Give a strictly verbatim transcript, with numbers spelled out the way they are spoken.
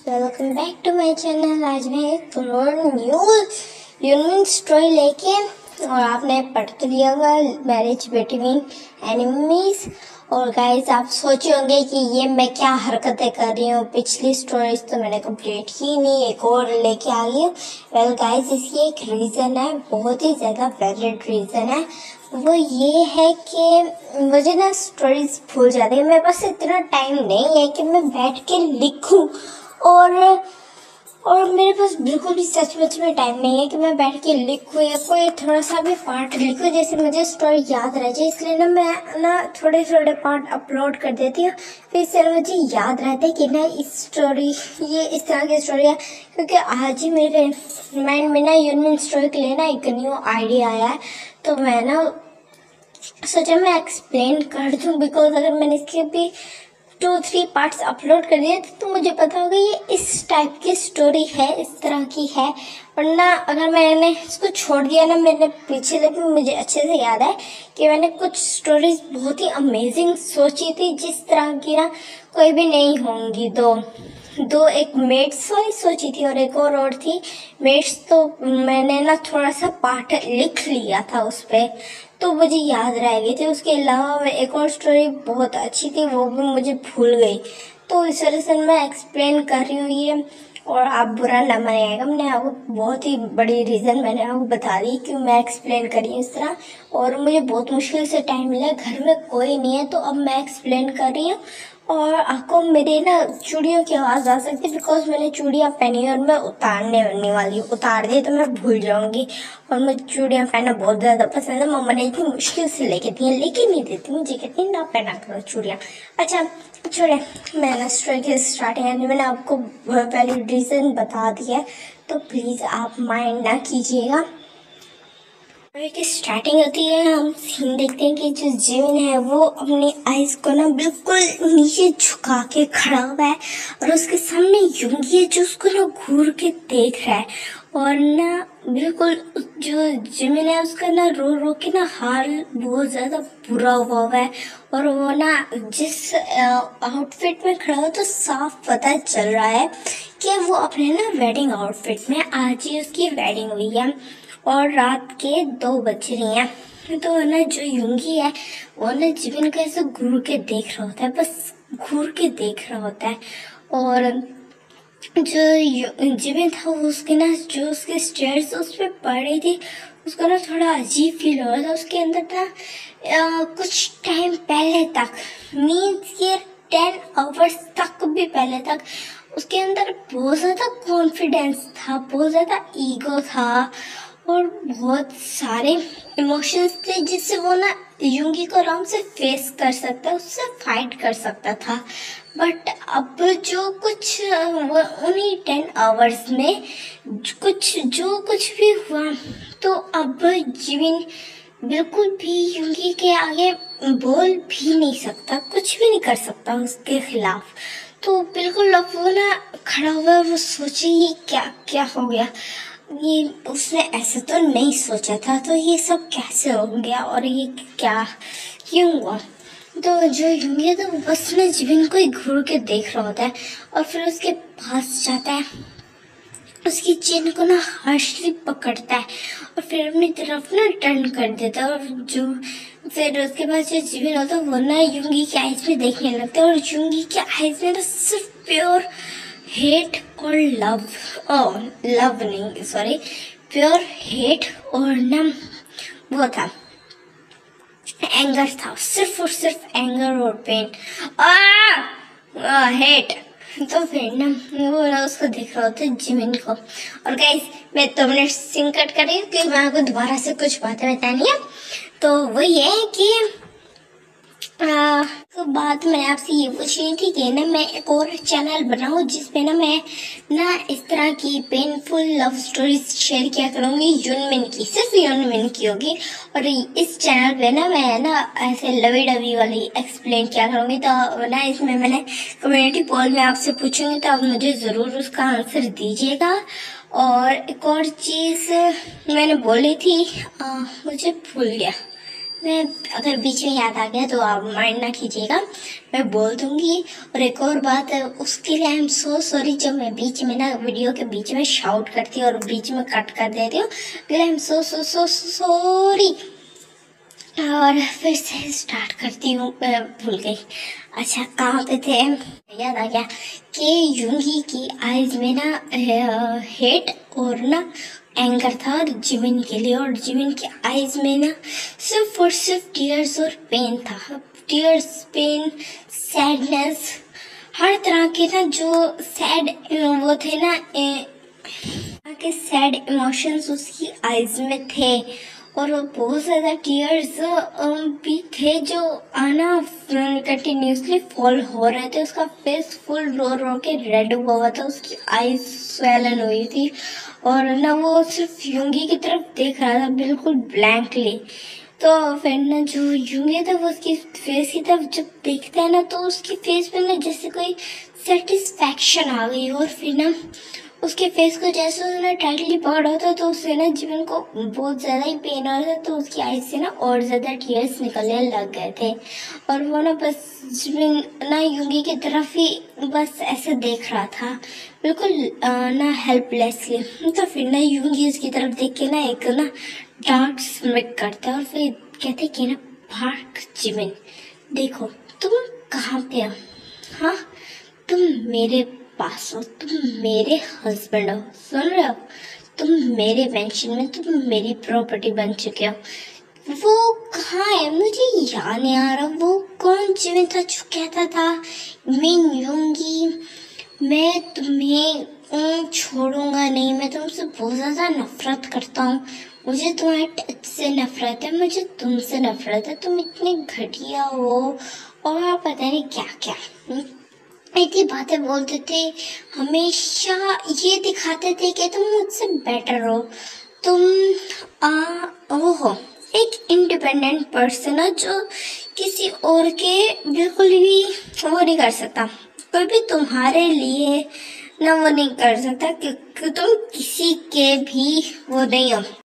Welcome back to my channel. आज मैं एक और न्यू यूनिक स्टोरी लेके और आपने पढ़ तो लिया होगा मैरिज बिटवीन एनिमीज। और गाइस आप सोचे होंगे कि ये मैं क्या हरकतें कर रही हूँ, पिछली स्टोरीज तो मैंने कंप्लीट की नहीं, एक और लेके आ गई। वेल गाइस इसकी एक रीज़न है, बहुत ही ज़्यादा वैलिड रीज़न है। वो ये है कि मुझे ना स्टोरीज भूल जाती है। मेरे पास इतना टाइम नहीं है कि मैं बैठ के लिखूं और और मेरे पास बिल्कुल भी सच मुच में टाइम नहीं है कि मैं बैठ के लिखूं या कोई थोड़ा सा भी पार्ट लिखूं जैसे मुझे स्टोरी याद रह जाए। इसलिए ना मैं ना थोड़े थोड़े पार्ट अपलोड कर देती हूँ, फिर इससे मुझे याद रहता है कि ना इस स्टोरी ये इस तरह की स्टोरी है। क्योंकि आज ही मेरे माइंड में ना यूनिक स्टोरी के लिए ना एक न्यू आइडिया आया है, तो मैं ना सोचा मैं एक्सप्लेन कर दूँ। बिकॉज अगर मैंने इसके भी टू थ्री पार्ट्स अपलोड कर दिए तो मुझे पता होगा ये इस टाइप की स्टोरी है, इस तरह की है। वरना अगर मैंने इसको छोड़ दिया ना, मैंने पीछे लेकिन मुझे अच्छे से याद है कि मैंने कुछ स्टोरीज बहुत ही अमेजिंग सोची थी जिस तरह की ना कोई भी नहीं होंगी। दो दो एक मेट्स वाली सोची थी और एक और और थी मेट्स, तो मैंने ना थोड़ा सा पार्ट लिख लिया था उस पर, तो मुझे याद रह गई थी। उसके अलावा मैं एक और स्टोरी बहुत अच्छी थी, वो भी मुझे भूल गई। तो इस वजह से मैं एक्सप्लेन कर रही हूँ ये, और आप बुरा ना मानिएगा। मैंने आपको बहुत ही बड़ी रीज़न मैंने आपको बता दी क्यों मैं एक्सप्लेन कर रही हूँ इस तरह। और मुझे बहुत मुश्किल से टाइम मिला, घर में कोई नहीं है, तो अब मैं एक्सप्लेन कर रही हूँ। और आपको मेरे ना चूड़ियों की आवाज़ आ सकती है बिकॉज मैंने चूड़ियाँ पहनी है और मैं उतारने होने वाली हूँ। उतार दी तो मैं भूल जाऊँगी, और मुझे चूड़ियाँ पहनना बहुत ज़्यादा पसंद है। मम्मा ने इतनी मुश्किल से लेके दी है, लेके नहीं देती, मुझे कहती ना पहना करो चूड़ियाँ। अच्छा छोड़े, मैंने स्टोरी की स्टार्टिंग मैंने आपको पहले रीज़न बता दिया है, तो प्लीज़ आप माइंड ना कीजिएगा। की स्टार्टिंग होती है, हम सीन देखते हैं कि जो जिन है वो अपनी आइज को ना बिल्कुल नीचे झुका के खड़ा हुआ है और उसके सामने युंगी है जो उसको ना घूर के देख रहा है। और ना बिल्कुल जो जिमिन है उसका ना रो रो के ना हाल बहुत ज्यादा बुरा हुआ हुआ है। और वो ना जिस आउटफिट में खड़ा हो तो साफ पता चल रहा है कि वो अपने ना वेडिंग आउटफिट में, आज ही उसकी वेडिंग हुई है और रात के दो बज रही हैं। तो ना जो युंगी है वो ना जिमिन को ऐसे घूर के देख रहा होता है, बस घूर के देख रहा होता है। और जो जिमिन था वो उसके ना जो उसके स्टेयर्स उस पर पड़ रही थी, उसको ना थोड़ा अजीब फील हो रहा था। उसके अंदर ना कुछ टाइम पहले तक, मीन्स ये टेन आवर्स तक भी पहले तक उसके अंदर बहुत ज़्यादा कॉन्फिडेंस था, बहुत ज़्यादा ईगो था और बहुत सारे इमोशंस थे जिससे वो ना युंगी को आराम से फेस कर सकता, उससे फाइट कर सकता था। बट अब जो कुछ वो उन्हीं टेन आवर्स में कुछ जो कुछ भी हुआ, तो अब जिमिन बिल्कुल भी युंगी के आगे बोल भी नहीं सकता, कुछ भी नहीं कर सकता उसके खिलाफ। तो बिल्कुल अब वो ना खड़ा हुआ, वो सोचे ये क्या क्या हो गया, ये उसने ऐसे तो नहीं सोचा था, तो ये सब कैसे हो गया और ये क्या क्यों हुआ। तो जो युंगी है तो बस ना जिमिन को ही घूर के देख रहा होता है और फिर उसके पास जाता है, उसकी चेन को ना हार्शली पकड़ता है और फिर अपनी तरफ ना टर्न कर देता है। और जो फिर उसके बाद जो जिमिन होता है वो ना युंगी के आइज में देखने लगता है और युंगी के आइज में ना सिर्फ प्योर हेट और लव, ओ लव नहीं सॉरी प्योर हेट और ना वो था एंगर था, सिर्फ और सिर्फ एंगर और पेन आ हेट। तो फिर ना वो ना उसको देख रहा होता है जिमिन को। और गाइस मैं दो मिनट सिंग कट कर रही हूँ क्योंकि मैं आपको दोबारा से कुछ बातें बतानी है। तो वो ये है कि आ, तो बात मैंने आपसे ये पूछी थी कि ना मैं एक और चैनल बनाऊं जिसपे ना मैं ना इस तरह की पेनफुल लव स्टोरीज शेयर किया करूँगी, यूनमिन की, सिर्फ यूनमिन की होगी। और इस चैनल पे ना मैं ना ऐसे लवी डवी वाली एक्सप्लेन किया करूँगी। तो ना इसमें मैंने कम्युनिटी पोल में आपसे पूछूंगी, तो आप मुझे ज़रूर उसका आंसर दीजिएगा। और एक और चीज़ मैंने बोली थी, आ, मुझे भूल गया मैं अगर बीच में याद आ गया तो आप माइंड ना कीजिएगा, मैं बोल दूंगी। और एक और बात है, उसके लिए आई एम सो सॉरी जब मैं बीच में ना वीडियो के बीच में शाउट करती हूँ और बीच में कट कर देती हूँ, I am so so so sorry. और फिर से स्टार्ट करती हूँ, मैं भूल गई। अच्छा कहाँ पे थे, याद आ गया कि यूंगी की आईज में ना हेट और ना एंगर था जिमिन के लिए, और जिमिन की आईज में ना सिर्फ और सिर्फ टीयर्स और पेन था। टीयर्स, पेन, सैडनेस, हर तरह के ना जो सैड वो थे ना के सैड इमोशंस उसकी आईज में थे। और बहुत ज़्यादा टीयर्स भी थे जो आना कंटिन्यूसली फॉल हो रहे थे। उसका फेस फुल रो रो के रेड हुआ हुआ था, उसकी आईज स्वेलन हुई थी, और ना वो सिर्फ यूंगी की तरफ देख रहा था बिल्कुल ब्लैंकली। तो फिर ना जो यूंगी था वो उसकी फेस की तरफ जब देखता है ना तो उसकी फेस पे ना जैसे कोई सेटिस्फैक्शन आ गई। और फिर ना उसके फेस को जैसे उसने टाइटली पकड़ा था तो उससे ना जीवन को बहुत ज़्यादा ही पेन आ रहा था, तो उसकी आईज से ना और ज़्यादा टीयर्स निकलने लग गए थे। और वो ना बस जीवन ना यूंगी की तरफ ही बस ऐसे देख रहा था बिल्कुल ना हेल्पलेसली। तो फिर ना यूंगी उसकी तरफ देख के ना एक ना डार्क स्मिक करता है और फिर कहते कि ना भाग जीवन, देखो तुम कहाँ पे हो, हाँ तुम मेरे पास हो, तुम मेरे हस्बैंड हो, सुन रहे हो, तुम मेरे पेंशन में, तुम मेरी प्रॉपर्टी बन चुके हो। वो कहाँ है, मुझे याद नहीं आ रहा वो कौन जीवन था जो कहता था मैं यूंगी, मैं तुम्हें छोड़ूंगा नहीं, मैं तुमसे बहुत ज़्यादा नफरत करता हूँ, मुझे तुम्हारे टच से नफरत है, मुझे तुमसे नफरत है, तुम इतने घटिया हो, और पता नहीं क्या क्या इतनी बातें बोलते थे। हमेशा ये दिखाते थे कि तुम मुझसे बेटर हो, तुम आ वो हो एक इंडिपेंडेंट पर्सन है जो किसी और के बिल्कुल भी वो नहीं कर सकता, कोई भी तुम्हारे लिए ना वो नहीं कर सकता, क्योंकि तुम किसी के भी वो नहीं हो।